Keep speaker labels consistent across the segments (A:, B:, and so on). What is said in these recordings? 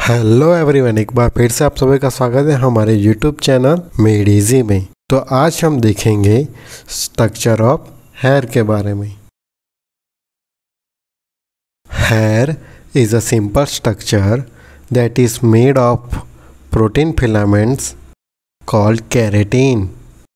A: Hello everyone, एक बार फिर से आप सभी का स्वागत है हमारे यूट्यूब चैनल मेड इजी में। तो आज हम देखेंगे स्ट्रक्चर ऑफ हेयर के बारे में। Hair is a simple structure that is made of protein filaments called keratin,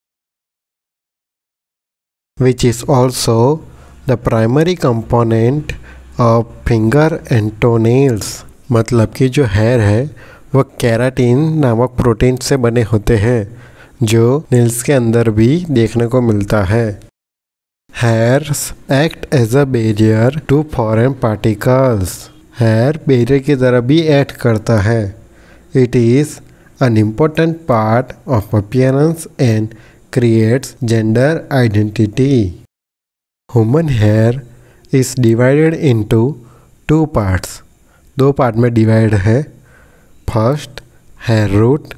A: which is also the primary component of finger and toenails। मतलब कि जो हेयर है वह केराटिन नामक प्रोटीन से बने होते हैं जो नेल्स के अंदर भी देखने को मिलता है। Hairs act as a barrier to foreign particles. Hair barrier की तरह भी एक्ट करता है। It is an important part of appearance and creates gender identity। Human hair is divided into two parts। दो पार्ट में डिवाइड है। First hair root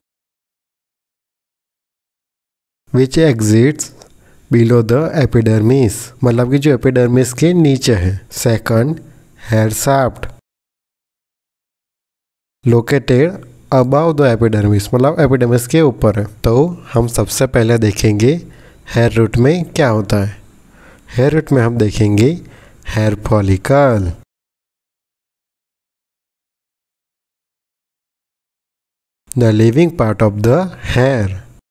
A: which exists below the epidermis, मतलब कि जो एपिडर्मिस के नीचे है। Second hair shaft located above the epidermis, मतलब एपिडर्मिस के ऊपर है। तो हम सबसे पहले देखेंगे हेयर रूट में क्या होता है। हेयर रूट में हम देखेंगे hair follicle. The living part of the hair।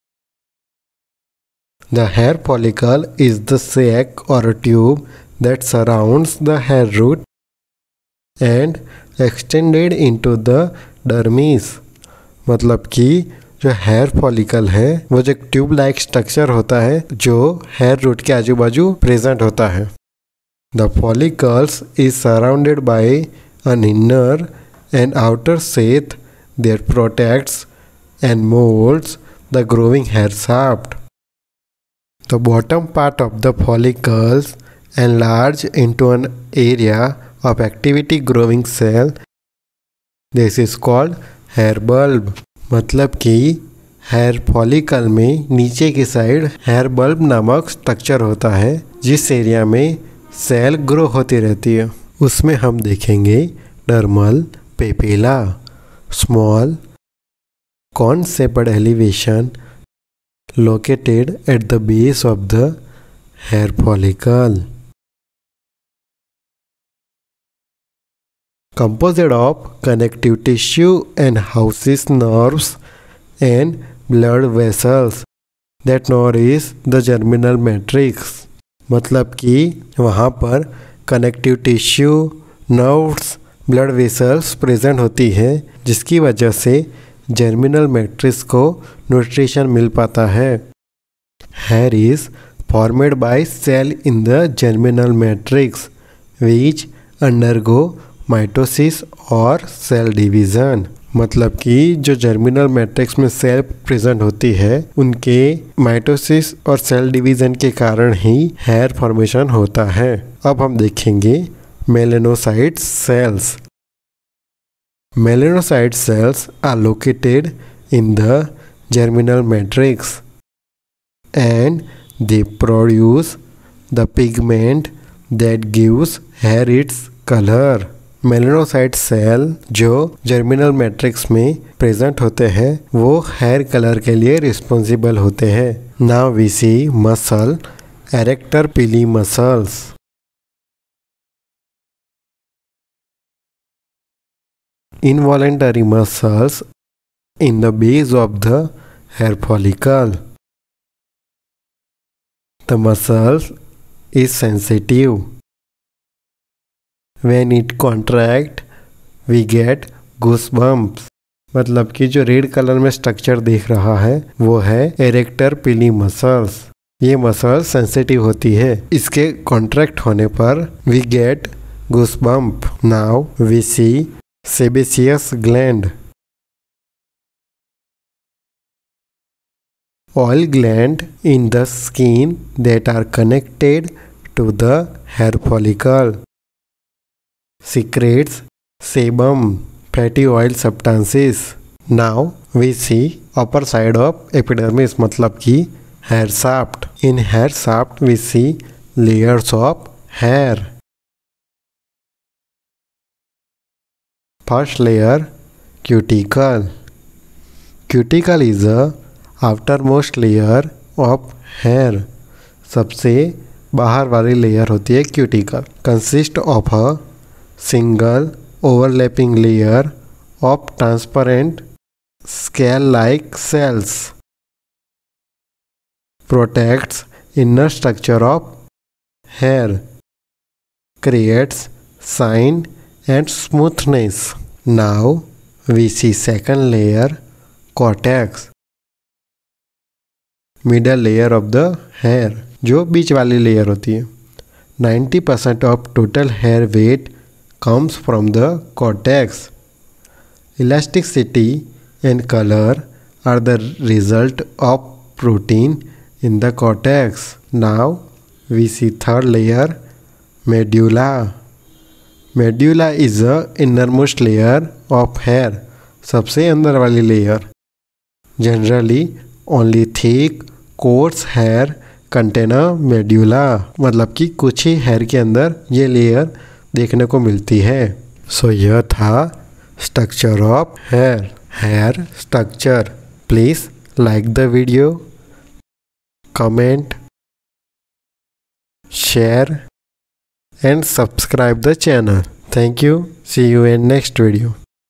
A: The hair follicle is the sac or tube that surrounds the hair root and extended into the dermis। मतलब कि जो हेयर फॉलिकल है वो जो ट्यूब लाइक स्ट्रक्चर होता है जो hair root के आजू बाजू प्रेजेंट होता है। The follicles is surrounded by an inner and outer sheath that protects and molds the growing hair shaft। The bottom part of the follicles enlarge into an area of activity growing cell। This is called hair bulb। मतलब कि hair follicle में नीचे की side hair bulb नामक structure होता है जिस area में सेल ग्रो होती रहती है। उसमें हम देखेंगे dermal papilla, small cone shaped elevation located at the base of the hair follicle, composed of connective tissue and houses nerves and blood vessels that nourish the germinal matrix। मतलब कि वहाँ पर connective tissue, nerves, blood vessels present होती है जिसकी वजह से germinal matrix को न्यूट्रिशन मिल पाता है। Hair is formed by cell in the germinal matrix which undergo mitosis और सेल डिवीज़न। मतलब कि जो जर्मिनल मैट्रिक्स में सेल प्रेजेंट होती है उनके माइटोसिस और सेल डिवीज़न के कारण ही हेयर फॉर्मेशन होता है। अब हम देखेंगे melanocyte cells। Melanocyte cells are located in the germinal matrix and they produce the pigment that gives hair its color। Melanocyte cell जो जर्मिनल मैट्रिक्स में प्रेजेंट होते हैं वो हेयर कलर के लिए रिस्पॉन्सिबल होते हैं। Now we see muscle arrector pili muscles. Involuntary muscles in the base of the hair follicle। The muscle is sensitive। When it contracts, we get goosebumps। मतलब कि जो रेड कलर में structure दिख रहा है वो है एरेक्टर पिली मसल्स। ये मसल सेंसिटिव होती है, इसके कॉन्ट्रैक्ट होने पर we get goosebump. Now we see sebaceous gland। Oil gland in the skin that are connected to the hair follicle secretes sebum, fatty oil substances। Now we see upper side of epidermis, मतलब कि hair shaft। In hair shaft we see layers of hair। First layer Cuticle. Cuticle is the outermost layer of hair. सबसे बाहर वाली layer होती है cuticle. Consist of a single overlapping layer of transparent scale like cells. Protects inner structure of hair, creates shine and smoothness. Now we see second layer, cortex, middle layer of the hair, जो बीच वाली layer होती है. 90% of total hair weight comes from the cortex. Elasticity and color are the result of protein in the cortex. Now we see third layer, medulla. Medulla is the innermost layer of hair. सबसे अंदर वाली लेयर. Generally only thick coarse hair contain a medulla. मतलब कि कुछ ही hair के अंदर ये लेयर देखने को मिलती है. सो यह था structure of hair. Hair structure. Please like the video, comment, share and subscribe the channel. Thank you. See you in next video.